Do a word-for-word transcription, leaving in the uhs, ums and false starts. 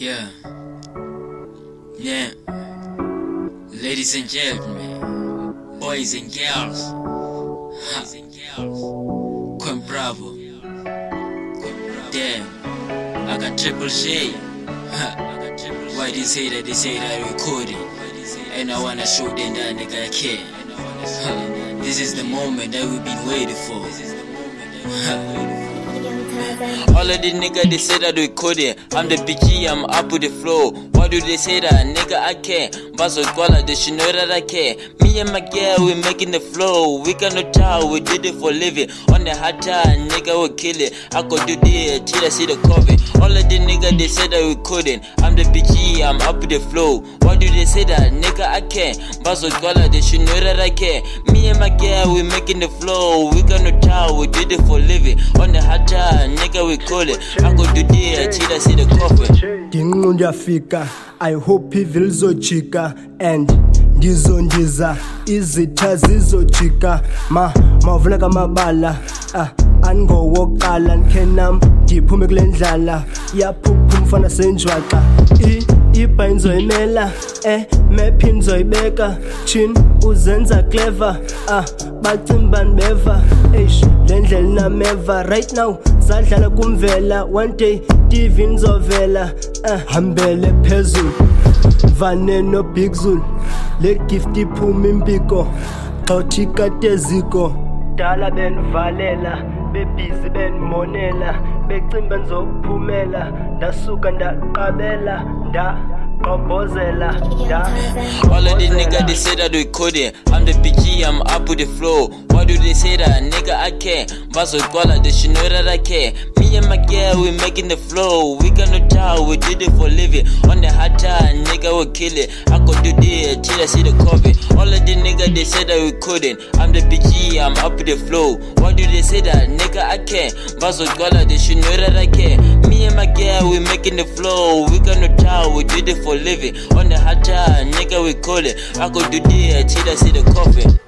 Yeah. Yeah. Ladies and gentlemen, boys and girls, boys and girls, Queen Bravo. Damn, I got triple J. Why they say that? They say that I recording, and I wanna show them that nigga I care. This is the moment that we've been waiting for. All of the niggas they say that we couldn't. I'm the B G, I'm up with the flow. Why do they say that? Nigga, I care. Bazo Kuala, they should know that I care. Me and my girl, we making the flow. We got no child, we did it for living. On the hot time, nigga, we kill it. I could do this till I see the cover. All of the niggas they say that we couldn't. I'm the B G, I'm up with the flow. Why do they say that? Nigga, I care. Bazo Kuala, they should know that I care. Me and my girl, we making the flow. We got no child, we did it for living. On the hot time, nigga, we call it. I go do this till I see the coffin. Dingunja fika, I hope evil zochika and ndizondiza izitha zizochika ma mavula kamabala ah angowoqala nkhenam ndiphume kule ndlala yaphupha umfana senjwaxa i ibha inzoyimela eh map inzoyibeka chin uzenza clever ah bacimba beva eish lendlela nameva right now sadlala kumvela one day T V nzovela ah hambele phezulu vane no big zulu le gift iphuma impiko xawuthi kateziko dala benvalela bebhizi benmonela becimba nzokuphumela ndasuka ndaqabela nda Qabozela, all of the niggas they say that we couldn't. I'm the B G, I'm up with the flow. Why do they say that? Nigga, I care. Bazo Kuala, they should know that I care. Me and my girl, we making the flow. We got no child, we did it for living. On the hot time, nigga, we kill it. I could do this till I see the cover. All of the niggas they say that we couldn't. I'm the B G, I'm up with the flow. Why do they say that? Nigga, I care. Bazo Kuala, they should know that I care. Me and my girl, we making the flow. We got no child, we did it for living. On the hot time, nigga, we call it. I go do this till I see the coffin.